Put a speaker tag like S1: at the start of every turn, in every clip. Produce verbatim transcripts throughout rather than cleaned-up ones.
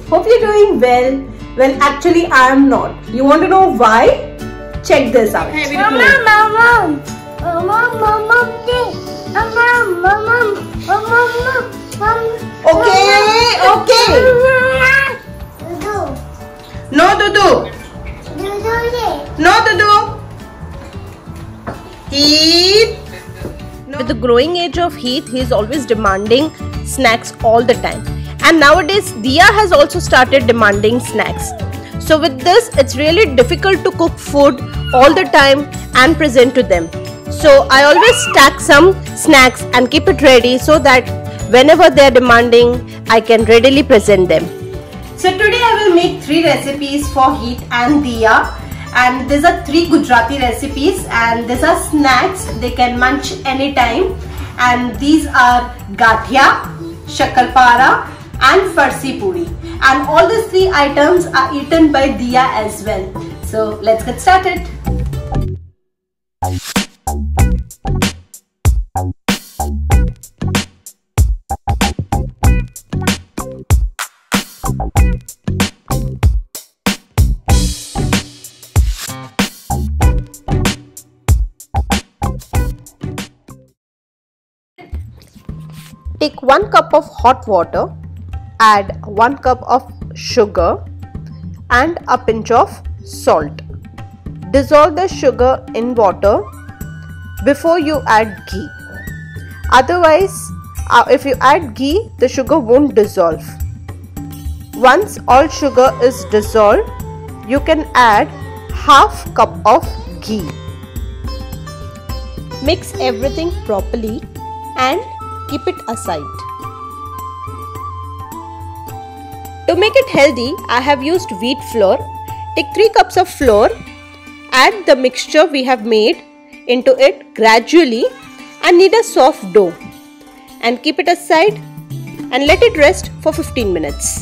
S1: Hope you're doing well. Well, actually I am not. You want to know why? Check this out.
S2: Hey, mama, mama, mama, mama, mama, mama, mama, mama.
S1: Okay, okay. No, Dudu. No, Dudu. Heath. No. With the growing age of Heath, he is always demanding snacks all the time. And nowadays, Dia has also started demanding snacks. So with this, it's really difficult to cook food all the time and present to them. So I always stack some snacks and keep it ready so that whenever they are demanding, I can readily present them. So today I will make three recipes for Heath and Dia. And these are three Gujarati recipes and these are snacks they can munch anytime. And these are gathia, shakarpara and farsi puri. And all these three items are eaten by Dia as well. So let's get started. Take one cup of hot water, add one cup of sugar and a pinch of salt. Dissolve the sugar in water before you add ghee. Otherwise, uh, if you add ghee, the sugar won't dissolve. Once all sugar is dissolved, you can add half cup of ghee. Mix everything properly and keep it aside. To make it healthy, I have used wheat flour. Take three cups of flour, add the mixture we have made into it gradually and knead a soft dough. And keep it aside and let it rest for fifteen minutes.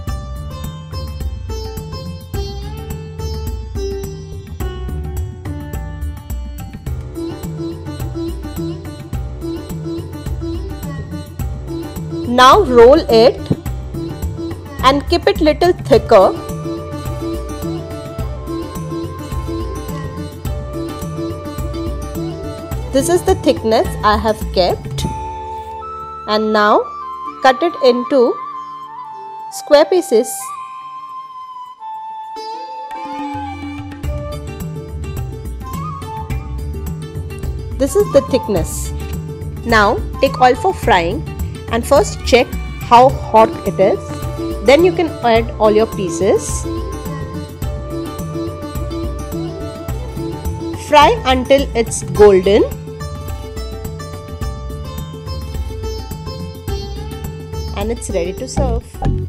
S1: Now roll it and keep it little thicker. This is the thickness I have kept. And now cut it into square pieces. This is the thickness. Now take oil for frying. And first check how hot it is. Then you can add all your pieces. Fry until it's golden. And it's ready to serve.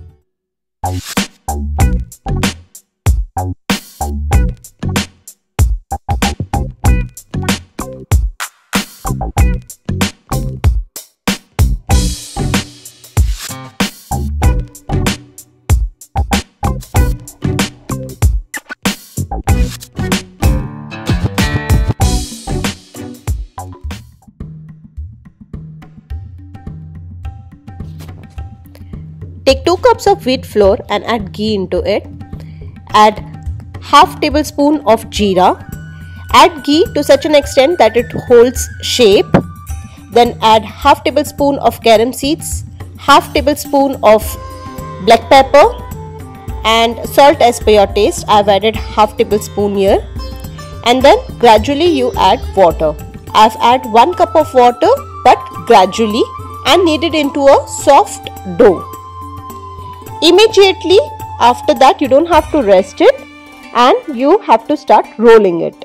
S1: Take two cups of wheat flour and add ghee into it. Add half tablespoon of jeera. Add ghee to such an extent that it holds shape. Then add half tablespoon of carom seeds, half tablespoon of black pepper and salt as per your taste. I have added half tablespoon here. And then gradually you add water. I have added one cup of water but gradually and knead it into a soft dough. Immediately after that you don't have to rest it and you have to start rolling it.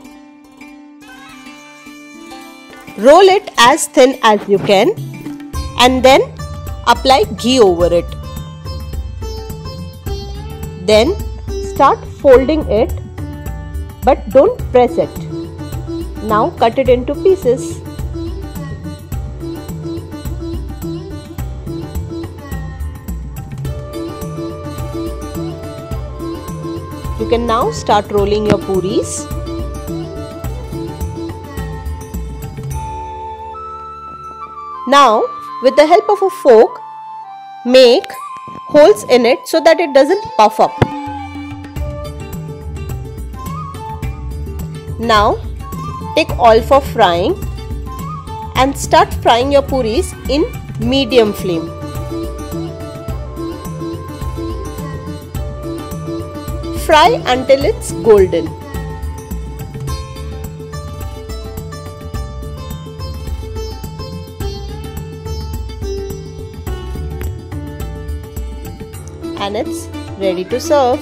S1: Roll it as thin as you can and then apply ghee over it. Then start folding it but don't press it. Now cut it into pieces. You can now start rolling your puris. Now, with the help of a fork, make holes in it so that it doesn't puff up. Now take oil for frying and start frying your puris in medium flame. Fry until it's golden. And it's ready to serve.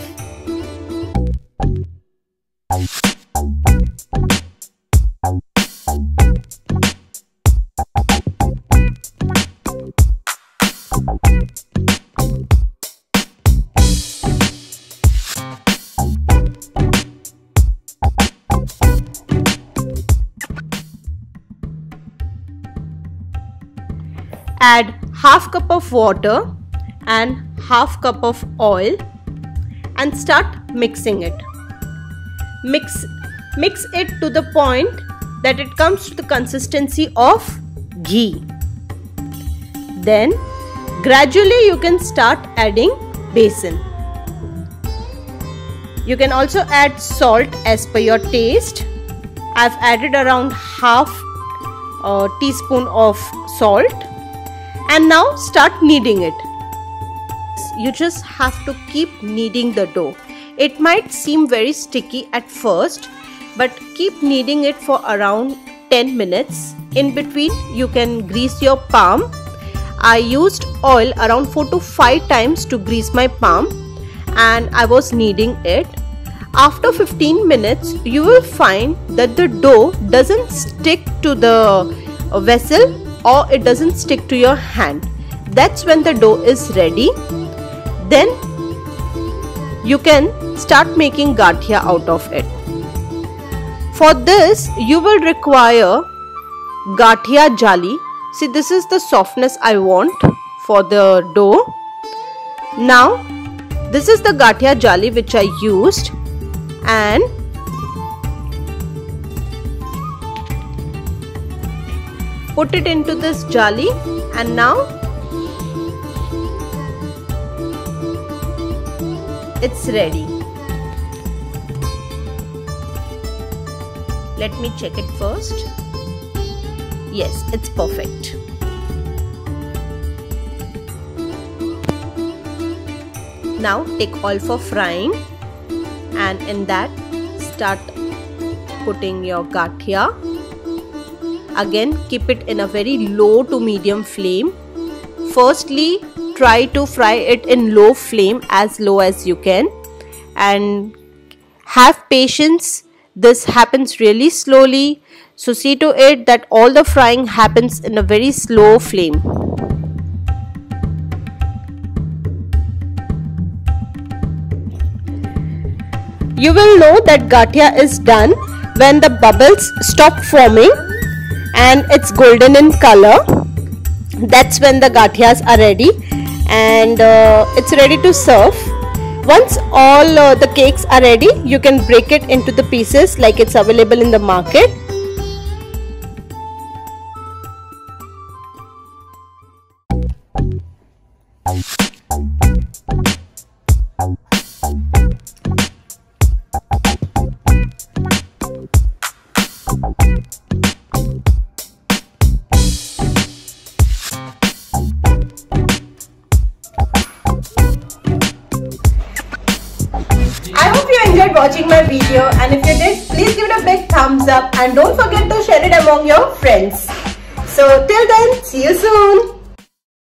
S1: Add half cup of water and half cup of oil and start mixing it. Mix, mix it to the point that it comes to the consistency of ghee. Then gradually you can start adding besan. You can also add salt as per your taste. I've added around half a teaspoon of salt. And now start kneading it. You just have to keep kneading the dough. It might seem very sticky at first, but keep kneading it for around ten minutes. In between, you can grease your palm. I used oil around four to five times to grease my palm, and I was kneading it. After fifteen minutes, you will find that the dough doesn't stick to the vessel or it doesn't stick to your hand. That's when the dough is ready. Then you can start making gathia out of it. For this you will require gathia jali. See, this is the softness I want for the dough. Now this is the gathia jali which I used, and put it into this jali, and now it's ready. Let me check it first. Yes, it's perfect. Now take oil for frying, and in that start putting your gathia. Again, keep it in a very low to medium flame. Firstly, try to fry it in low flame, as low as you can, and have patience. This happens really slowly, so see to it that all the frying happens in a very slow flame. You will know that gathia is done when the bubbles stop forming and it's golden in color. That's when the gathias are ready, and uh, it's ready to serve. Once all uh, the cakes are ready, you can break it into the pieces like it's available in the market. I hope you enjoyed watching my video, and if you did, please give it a big thumbs up and don't forget to share it among your friends. So till then, see you soon.